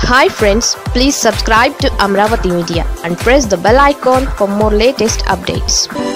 Hi friends, please subscribe to Amaravathi Media and press the bell icon for more latest updates.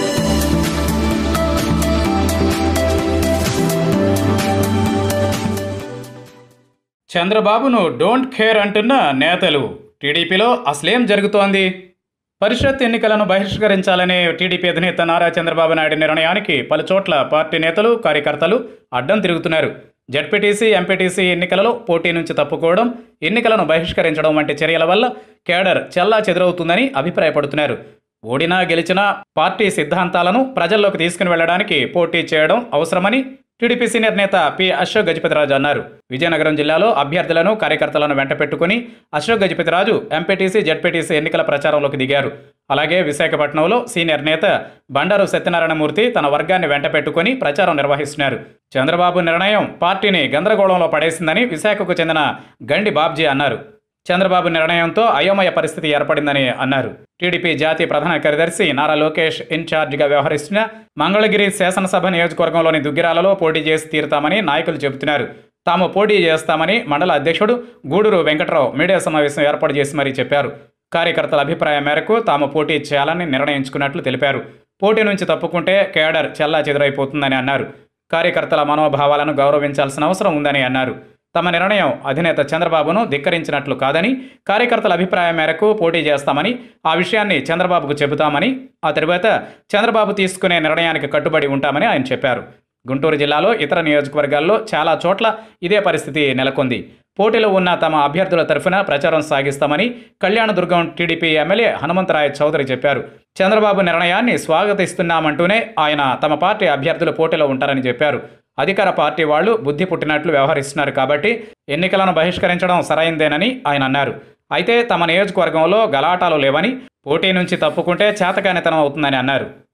చంద్రబాబును don't care అంటున్న నేతలు టీడీపీలో అసలేం జరుగుతోంది? పరిషత్ ఎన్నికలను బహిష్కరించాలనే టీడీపీ అధినేత నారా చంద్రబాబు నాయుడు నిర్ణయానికి పలుచోట్ల పార్టీ నేతలు కార్యకర్తలు అడ్డం తిరుగుతున్నారు. జడ్పీటీసీ ఎంపీటీసీ ఎన్నికలలో పోటీ నుంచి తప్పుకోవడం, ఎన్నికలను బహిష్కరించడం వంటి చర్యల వల్ల కేడర్ చెల్లా చెదురవుతుందని అభిప్రాయపడుతున్నారు. ఓడినా గెలిచినా పార్టీ సిద్ధాంతాలను ప్రజల్లోకి తీసుకుని వెళ్లడానికి పోటీ చేయడం అవసరమని టీడీపీ సీనియర్ నేత పి అశోక్ గజపతిరాజు అన్నారు. విజయనగరం జిల్లాలో అభ్యర్థులను కార్యకర్తలను వెంట పెట్టుకుని అశోక్ గజపతిరాజు ఎంపీటీసీ జడ్పీటీసీ ఎన్నికల ప్రచారంలోకి దిగారు. అలాగే విశాఖపట్నంలో సీనియర్ నేత బండారు సత్యనారాయణమూర్తి తన వర్గాన్ని వెంట పెట్టుకుని ప్రచారం నిర్వహిస్తున్నారు. చంద్రబాబు నిర్ణయం పార్టీని గందరగోళంలో పడేసిందని విశాఖకు చెందిన గండి బాబ్జీ అన్నారు. చంద్రబాబు నిర్ణయంతో అయోమయ పరిస్థితి ఏర్పడిందని అన్నారు. టీడీపీ జాతీయ ప్రధాన కార్యదర్శి నారా లోకేష్ ఇన్ఛార్జిగా వ్యవహరిస్తున్న మంగళగిరి శాసనసభ నియోజకవర్గంలోని దుగ్గిరాలలో పోటీ చేసి తీరుతామని నాయకులు చెబుతున్నారు. తాము పోటీ చేస్తామని మండల అధ్యక్షుడు గూడూరు వెంకట్రావు మీడియా సమావేశం ఏర్పాటు చేసి మరీ చెప్పారు. కార్యకర్తల అభిప్రాయం మేరకు తాము పోటీ చేయాలని నిర్ణయించుకున్నట్లు తెలిపారు. పోటీ నుంచి తప్పుకుంటే కేడర్ చెల్లా చెదురైపోతుందని అన్నారు. కార్యకర్తల మనోభావాలను గౌరవించాల్సిన అవసరం ఉందని అన్నారు. తమ నిర్ణయం అధినేత చంద్రబాబును ధిక్కరించినట్లు కాదని, కార్యకర్తల అభిప్రాయం మేరకు పోటీ చేస్తామని, ఆ విషయాన్ని చంద్రబాబుకు చెబుతామని, ఆ తరువాత చంద్రబాబు తీసుకునే నిర్ణయానికి కట్టుబడి ఉంటామని ఆయన చెప్పారు. గుంటూరు జిల్లాలో ఇతర నియోజకవర్గాల్లో చాలా చోట్ల ఇదే పరిస్థితి నెలకొంది. పోటీలో ఉన్న తమ అభ్యర్థుల తరఫున ప్రచారం సాగిస్తామని కళ్యాణదుర్గం టీడీపీ ఎమ్మెల్యే హనుమంతరాయ చౌదరి చెప్పారు. చంద్రబాబు నిర్ణయాన్ని స్వాగతిస్తున్నామంటూనే ఆయన తమ పార్టీ అభ్యర్థులు పోటీలో ఉంటారని చెప్పారు. అధికార పార్టీ వాళ్లు బుద్ధి పుట్టినట్లు వ్యవహరిస్తున్నారు కాబట్టి ఎన్నికలను బహిష్కరించడం సరైందేనని ఆయన అన్నారు. అయితే తమ నియోజకవర్గంలో గలాటాలు లేవని, పోటీ నుంచి తప్పుకుంటే చేతకానితనం అవుతుందని అన్నారు.